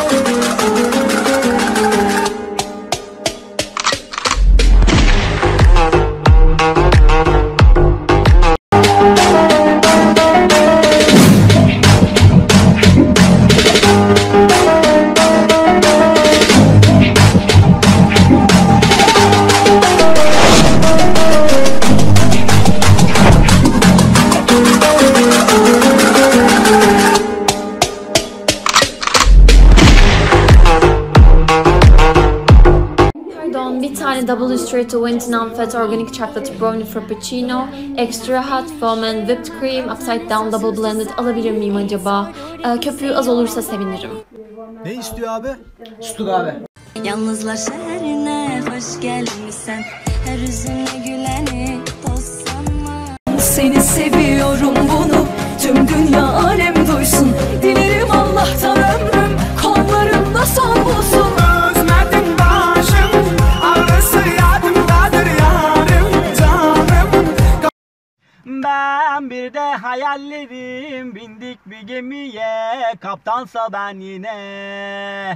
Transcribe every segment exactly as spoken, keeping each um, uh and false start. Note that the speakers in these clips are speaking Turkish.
Bir tane double straight to twenty non-fat organic chocolate brownie frappuccino, extra hot foam and whipped cream, upside down double blended alabilir miyim acaba? Ee, köpüğü az olursa sevinirim. Ne istiyor abi? Sütlü kahve. Yalnızlar şehrine hoş gelmişsen, her üzüne güleni dost sanma. Seni seviyorum bunu tüm dünya alem duysun. Dilerim Allah'tan ömrüm kollarımda son bulsun. Ben bir de hayallerim, bindik bir gemiye, kaptansa ben yine.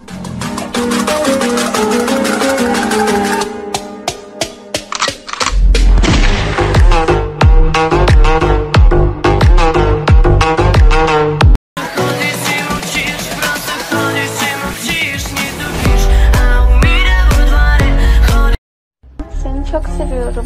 Seni çok seviyorum.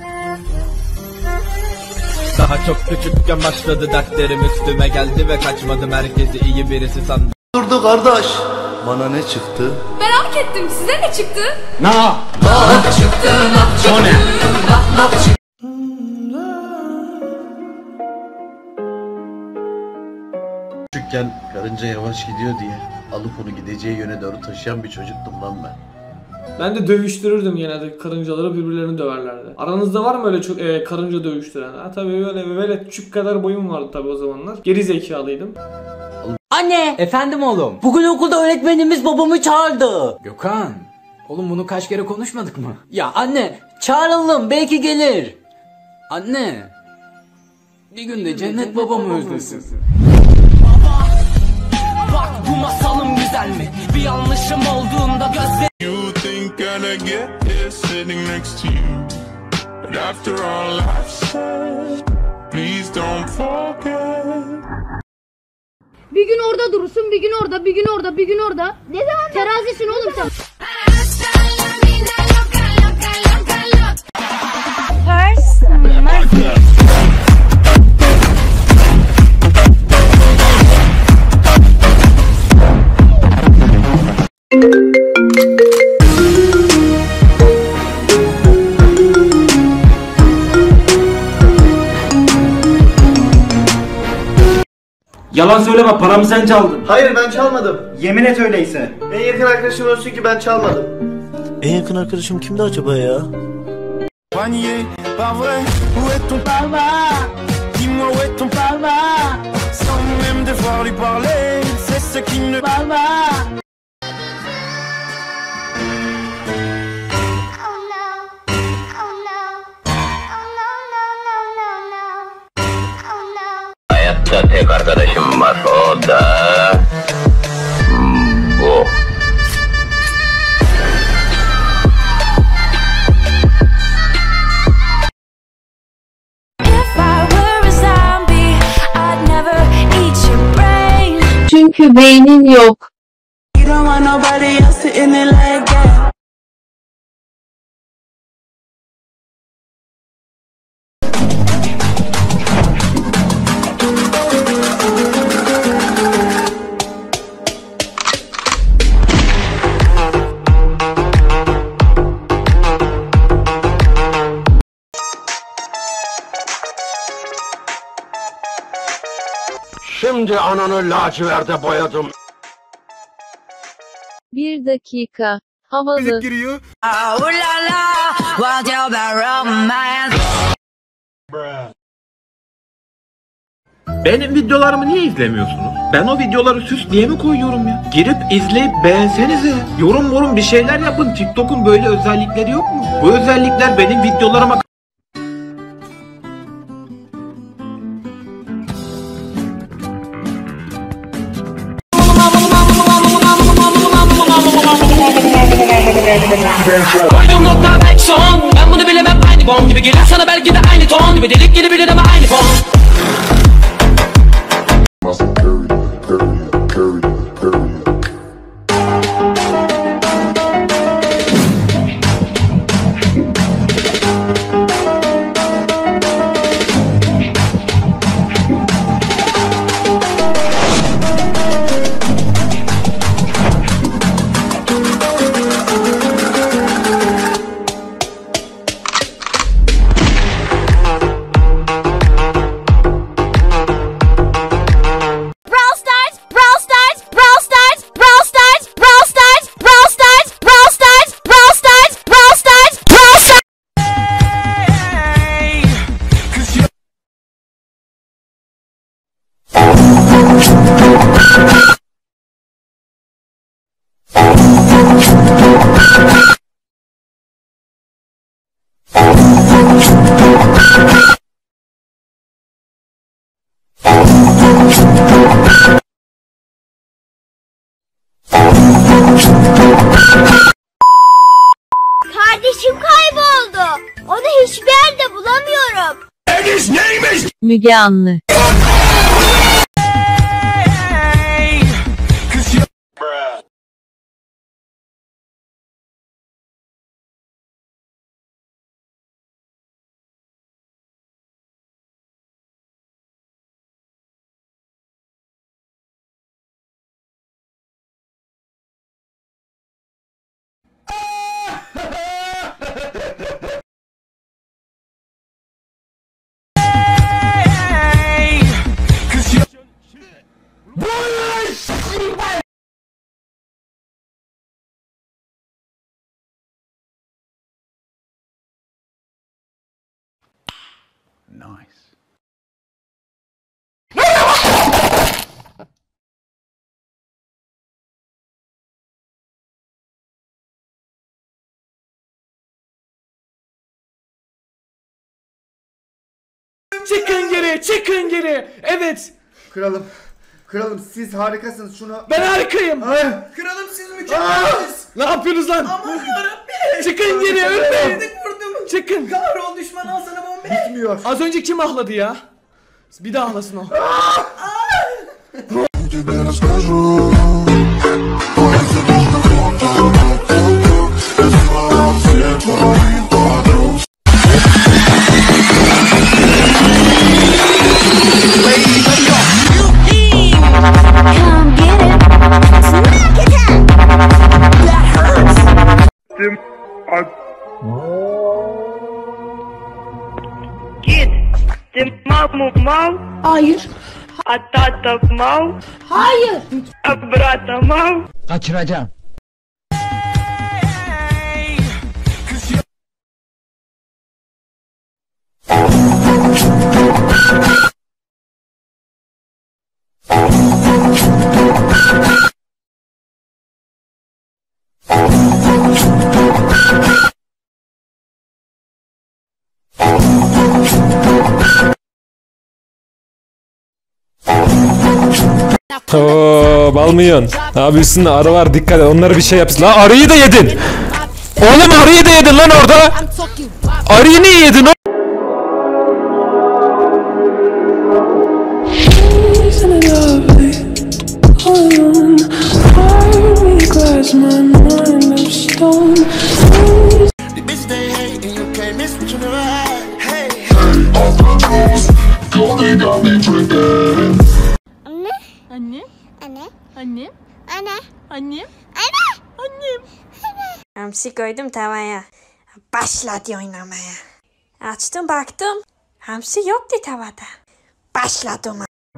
Daha çok küçükken başladı dertlerim, üstüme geldi ve kaçmadım, herkesi iyi birisi sandım. Durdu kardeş, bana ne çıktı? Merak ettim, size ne çıktı? Na! Nah çıktı, nah çıktı, O ne? nah nah çıktı. Küçükken karınca yavaş gidiyor diye alıp onu gideceği yöne doğru taşıyan bir çocuktum lan ben. Ben de dövüştürürdüm genelde, karıncaları birbirlerini döverlerdi. Aranızda var mı öyle çok e, karınca dövüştüren? Ha tabii böyle böyle küçük kadar boyum vardı tabii o zamanlar. Geri zekalıydım. Anne! Efendim oğlum? Bugün okulda öğretmenimiz babamı çağırdı. Gökhan, oğlum bunu kaç kere konuşmadık mı? Ya anne, çağıralım belki gelir. Anne, bir gün de cennet babamı özlesin. Baba, bak bu masalım güzel mi? Bir yanlışım olduğunda gözlerim. You think gonna get here sitting next to you, but after all I've said, please don't forget. Bir gün orada durursun, bir gün orada, bir gün orada, bir gün orada. Ne zaman? Terazisin oğlum sen. Yalan söyleme, paramı sen çaldın. Hayır, ben çalmadım. Yemin et öyleyse. En yakın arkadaşım olsun ki ben çalmadım. En yakın arkadaşım kimdi acaba ya? Panier, pas vrai, où est ton papa? Dis-moi où est ton papa? Sans même devoir lui parler, c'est ce qui ne parle pas. Hayatta tek arkadaşım var, o da bu. Çünkü beynin yok. Şimdi ananı laciverde boyadım. Bir dakika. Havalı. Giriyor. Benim videolarımı niye izlemiyorsunuz? Ben o videoları süs diye mi koyuyorum ya? Girip izleyip beğensenize. Yorum yorum bir şeyler yapın. TikTok'un böyle özellikleri yok mu? Bu özellikler benim videolarıma... Koyduğum nokta belki son. Ben bunu bilemem aynı bomb gibi gelir sana belki de aynı ton gibi delik gibi bilir ama aynı fon. Kardeşim kayboldu. Onu hiçbir yerde bulamıyorum. Müge Anlı. Nice. Çıkın geri, çıkın geri. Evet. Kralım, kralım siz harikasınız şunu. Ben harikayım. Hayır. Kralım siz mükemmelsiniz. Ne yapıyorsunuz lan? Aman yarabbim. Çıkın geri, ölmeyin. Vurdum. Çıkın. Kahrol düşman al sana bombe. Bitmiyor. Az önce kim ahladı ya? Bir daha ahlasın o. Git. Маму мал. Hayır. А тата мал. Hayır. А брата мал. Kaçıracağım. Oo, balmıyorsun. Abi üstünde arı var, dikkat et, onlara bir şey yapsın. Lan arıyı da yedin. Oğlum arıyı da yedin lan orada. Arıyı niye yedin o? Anne? Anne. Anne? Anne. Annem? Anne. Annem? Hamsi koydum tavaya. Başladı oynamaya. Açtım baktım. Hamsi yoktu tavada. Başladım.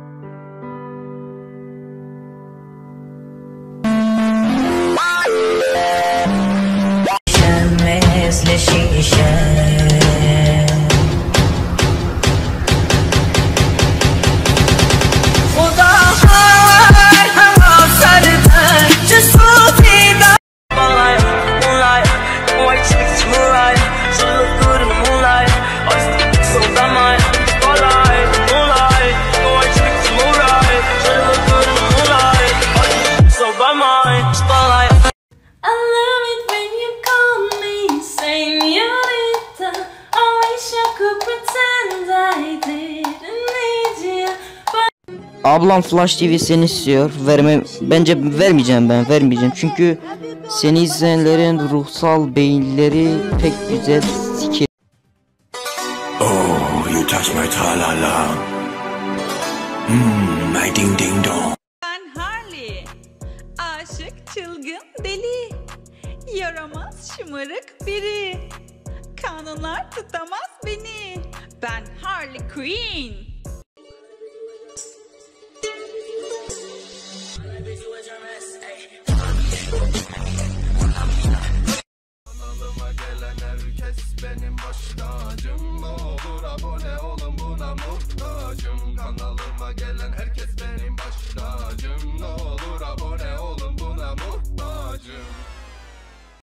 مثل شیشه خدا هر هوا سرتن چه صوتی دار Moonlight, moonlight, white chicks moonlight, she look good in the moonlight, I stick so damn moonlight, moonlight, white Ablam Flash T V seni istiyor. Verme, bence vermeyeceğim ben, vermeyeceğim. Çünkü seni izleyenlerin ruhsal beyinleri pek güzel sikir. Oh, you touch my tra-la-la. Hmm, my ding ding dong. Ben Harley. Aşık, çılgın, deli. Yaramaz, şımarık biri. Kanunlar tutamaz beni. Ben Harley Quinn. Hey.